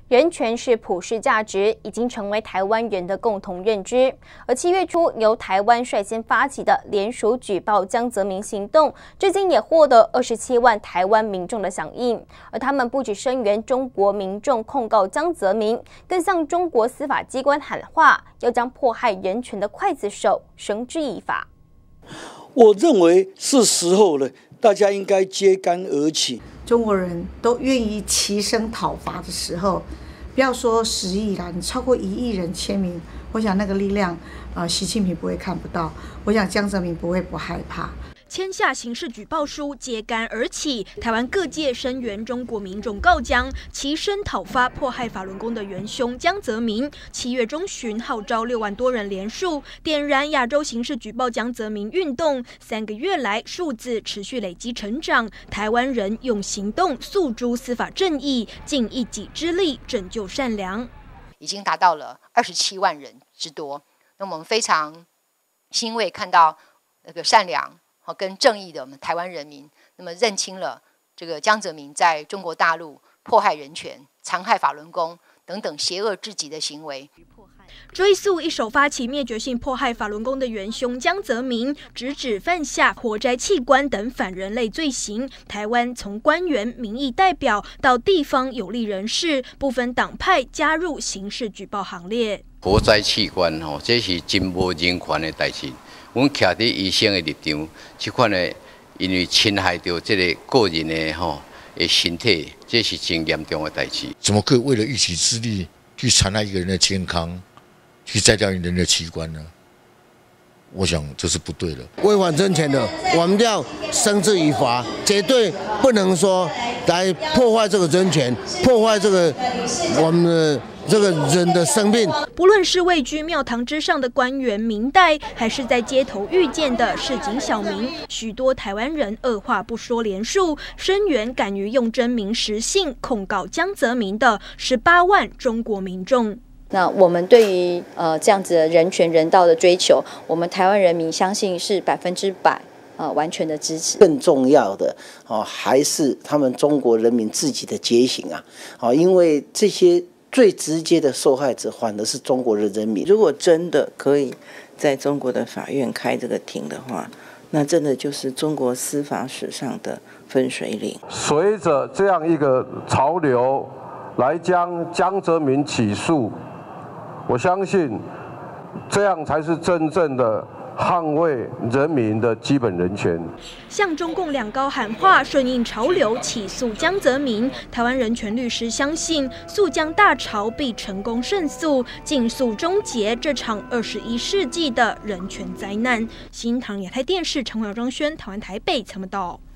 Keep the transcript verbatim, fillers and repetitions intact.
人权是普世价值，已经成为台湾人的共同认知。而七月初由台湾率先发起的联署举报江泽民行动，至今也获得二十七万台湾民众的响应。而他们不只声援中国民众控告江泽民，更向中国司法机关喊话，要将迫害人权的刽子手绳之以法。 我认为是时候了，大家应该揭竿而起。 中国人都愿意齐声讨伐的时候，不要说十亿啦，你超过一亿人签名，我想那个力量，呃，习近平不会看不到，我想江泽民不会不害怕。 签下刑事举报书，揭竿而起。台湾各界声援中国民众告江，齐声讨伐迫害法轮功的元凶江泽民。七月中旬，号召六万多人联署，点燃亚洲刑事举报江泽民运动。三个月来，数字持续累积成长。台湾人用行动诉诸司法正义，尽一己之力拯救善良， 已经达到了二十七万人之多。那我们非常欣慰看到那个善良跟正义的我们台湾人民，那么认清了这个江泽民在中国大陆迫害人权、残害法轮功等等邪恶至极的行为。 追溯一手发起灭绝性迫害法轮功的元凶江泽民，直指犯下活摘器官等反人类罪行。台湾从官员、民意代表到地方有利人士，不分党派加入刑事举报行列。 活摘器官吼，这是真无人权的代志。阮徛伫医生的立场，这款的因为侵害到这个个人的吼的身体，这是真严重的代志。 怎么可以为了一己之力去残害一个人的健康，去摘掉人的器官呢？我想这是不对的， 违反人权的，我们要绳之以法，绝对不能说来破坏这个人权，破坏这个我们的。这个人的生命， 不论是位居庙堂之上的官员民代，还是在街头遇见的市井小民，许多台湾人二话不说连署声援敢于用真名实姓控告江泽民的十八万中国民众。 那我们对于呃这样子的人权人道的追求，我们台湾人民相信是百分之百呃完全的支持。 更重要的哦，还是他们中国人民自己的觉醒啊！哦，因为这些。最直接的受害者反而是中国的人民。 如果真的可以在中国的法院开这个庭的话，那真的就是中国司法史上的分水岭。 随着这样一个潮流来将江泽民起诉，我相信这样才是真正的捍卫人民的基本人权， 向中共两高喊话，顺应潮流起诉江泽民。台湾人权律师相信，诉江大潮必成功胜诉，尽速终结这场二十一世纪的人权灾难。新唐亚太电视陈伟庄宣，台湾台北采报道。